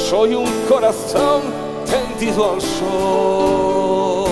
soy un corazón tendido al sol.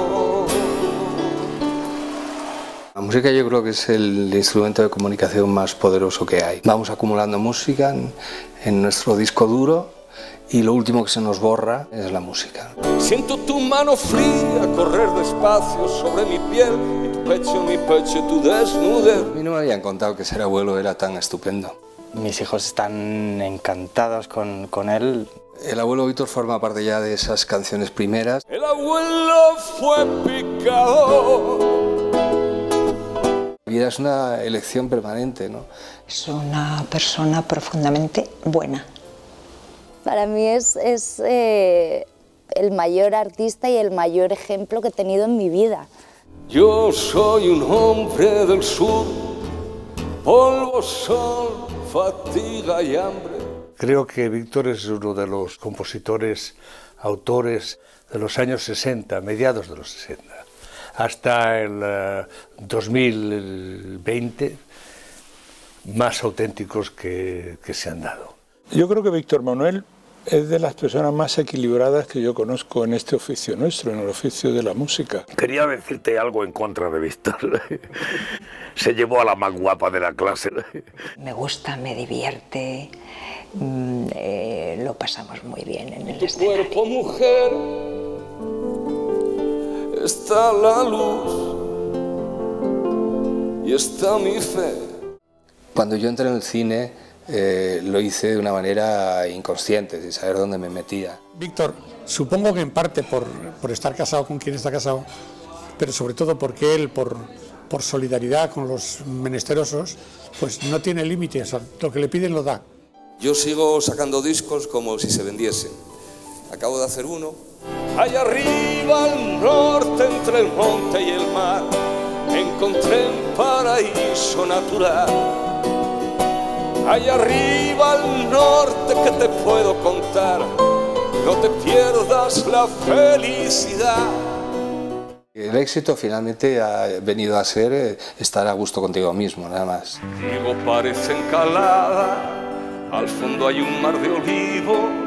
La música yo creo que es el instrumento de comunicación más poderoso que hay. Vamos acumulando música en nuestro disco duro y lo último que se nos borra es la música. Siento tu mano fría correr despacio sobre mi piel y tu pecho en mi pecho, tu desnudez. A mí no me habían contado que ser abuelo era tan estupendo. Mis hijos están encantados con él. El abuelo Víctor forma parte ya de esas canciones primeras. El abuelo fue picador. La vida es una elección permanente, ¿no? Es una persona profundamente buena. Para mí es el mayor artista y el mayor ejemplo que he tenido en mi vida. Yo soy un hombre del sur, polvo, sol, fatiga y hambre. Creo que Víctor es uno de los compositores, autores de los años 60, mediados de los 60, hasta el 2020, más auténticos que se han dado. Yo creo que Víctor Manuel es de las personas más equilibradas que yo conozco en este oficio nuestro, en el oficio de la música. Quería decirte algo en contra de Víctor. Se llevó a la más guapa de la clase. Me gusta, me divierte, lo pasamos muy bien en el Tu escenario. cuerpo, mujer, está la luz y está mi fe. Cuando yo entré en el cine lo hice de una manera inconsciente, sin saber dónde me metía. Víctor, supongo que en parte por estar casado con quien está casado, pero sobre todo porque él, por solidaridad con los menesterosos, pues no tiene límites, lo que le piden lo da. Yo sigo sacando discos como si se vendiesen. Acabo de hacer uno. Allá arriba al norte, entre el monte y el mar, encontré un paraíso natural. Allá arriba al norte, que te puedo contar, no te pierdas la felicidad. El éxito finalmente ha venido a ser estar a gusto contigo mismo, nada más. Digo, parece encalada, al fondo hay un mar de olivos.